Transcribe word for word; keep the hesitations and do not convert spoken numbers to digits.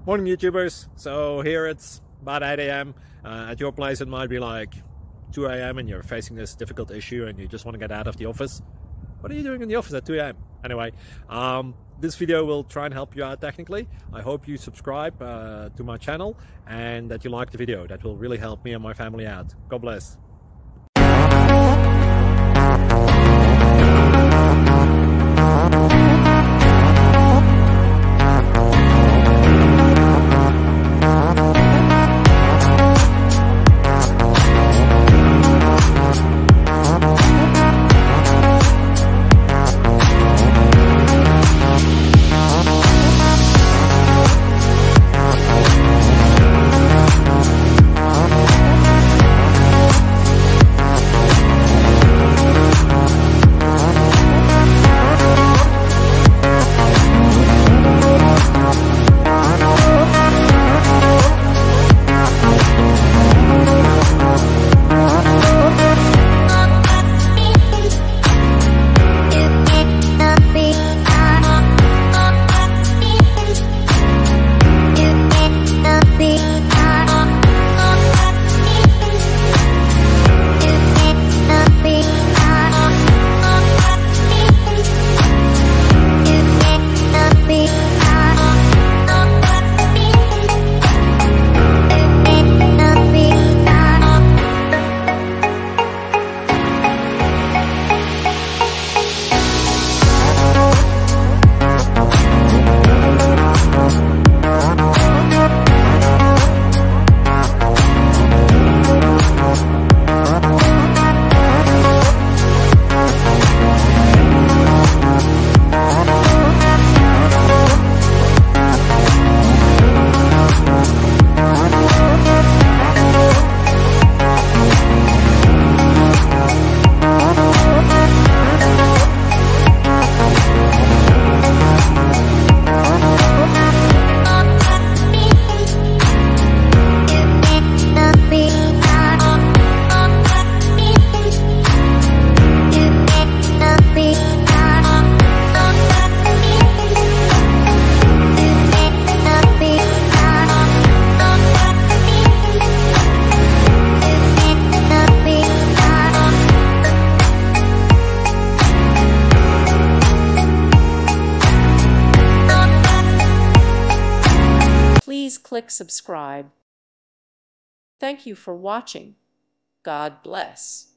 Morning YouTubers. So here it's about eight A M Uh, at your place it might be like two A M and you're facing this difficult issue and you just want to get out of the office. What are you doing in the office at two A M? Anyway, um, this video will try and help you out technically. I hope you subscribe uh, to my channel and that you like the video. That will really help me and my family out. God bless. Please click subscribe. Thank you for watching. God bless.